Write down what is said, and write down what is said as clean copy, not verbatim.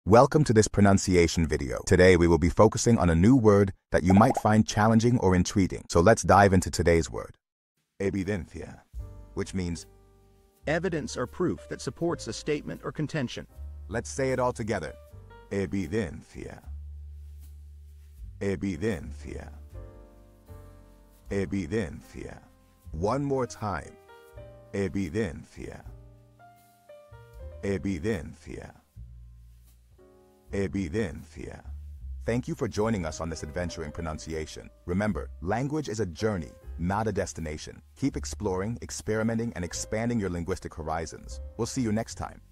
Welcome to this pronunciation video. Today we will be focusing on a new word that you might find challenging or intriguing. So let's dive into today's word. Evidencia, which means evidence or proof that supports a statement or contention. let's say it all together. Evidencia. Evidencia. Evidencia. One more time. Evidencia. Evidencia. Evidencia. Thank you for joining us on this adventure in pronunciation. Remember, language is a journey, not a destination. Keep exploring, experimenting, and expanding your linguistic horizons. We'll see you next time.